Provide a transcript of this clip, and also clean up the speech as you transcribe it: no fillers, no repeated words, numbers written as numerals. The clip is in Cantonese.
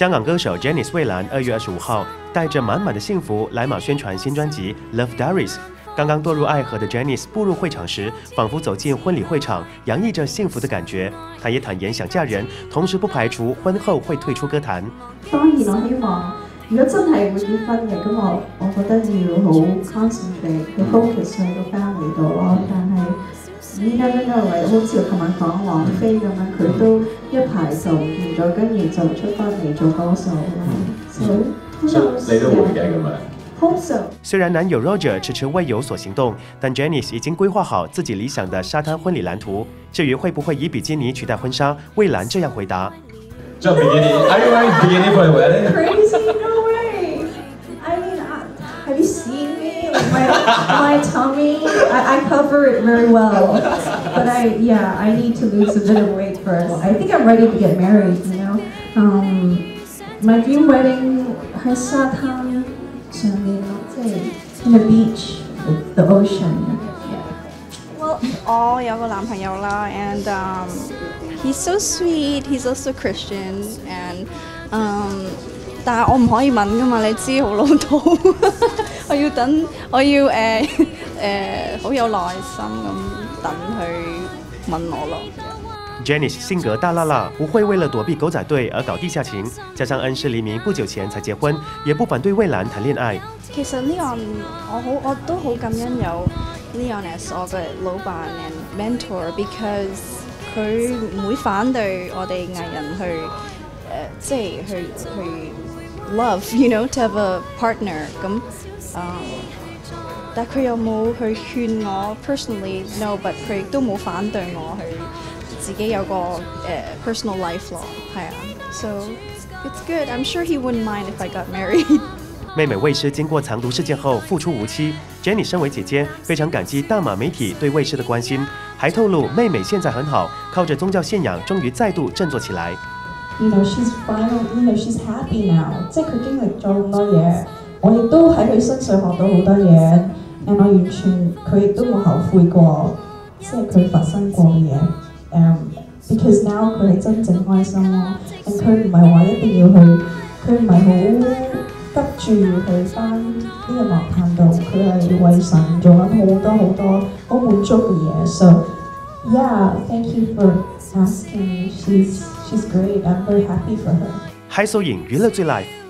香港歌手 Janice 蔚蓝2月25号带着满满的幸福来马宣传新专辑《Love Diaries》。刚刚堕入爱河的 Janice 步入会场時，仿佛走進婚禮會場，洋溢着幸福的感覺。她也坦言想嫁人，同時不排除婚後會退出歌壇。 當然，我希望如果真係會結婚嘅，咁我覺得要好 concentrate 去 focus 喺個 family 度咯。但係依家真係為好似我琴日講王菲咁樣，佢都一排就唔見咗，跟住就出翻嚟做歌手啦。 所以你都會嘅咁樣。 雖然男友 Roger 遲遲未有所行動，但 Janice 已經規劃好自己理想的沙灘婚禮藍圖。至於會不會以比基尼取代婚紗，蔚藍這樣回答 ：Just bikini. Are you wearing bikini for the wedding? Crazy, no way. I mean, have you seen me? Like my tummy, I cover it very well. But I need to lose a bit of weight first. I think I'm ready to get married. You know, my dream wedding 喺沙灘。上面咯，即係 in the beach, the ocean. Well, 我有個男朋友啦 and he's so sweet. He's also Christian and 但係我唔可以問㗎嘛，你知好老土。我要等，我要好有耐心咁等佢問我咯。 Janice 性格大辣辣，不會為了躲避狗仔隊而搞地下情，加上恩師黎明不久前才結婚，也不反對蔚藍談戀愛。 其實Leon我都好感恩有 Leon as 我嘅老闆 and mentor，because 佢唔會反對我哋藝人去即係去 love，you know，to have a partner 咁但佢又冇去勸我 personally no，but 佢亦都冇反對我去。自己有個personal life 咯，係啊 ，so it's good. I'm sure he wouldn't mind if I got married. 妹妹魏詩經過藏毒事件後復出無期 ，Jenny 身為姐姐非常感激大馬媒體對魏詩的關心，還透露妹妹現在很好，靠着宗教信仰終於再度振作起來。 You know she's fine. You know she's happy now. 即係佢經歷咗咁多嘢，我亦都喺佢身上學到好多嘢，我完全佢亦都冇後悔過，即係佢發生過嘅嘢。Because now 佢係真正開心咯，佢唔係話一定要去，佢唔係好急住去返呢個樂壇度，佢係為神做緊好多好滿足嘅嘢。So yeah, thank you for asking. She's great. I'm very happy for her. 嗨，收影娛樂最 live。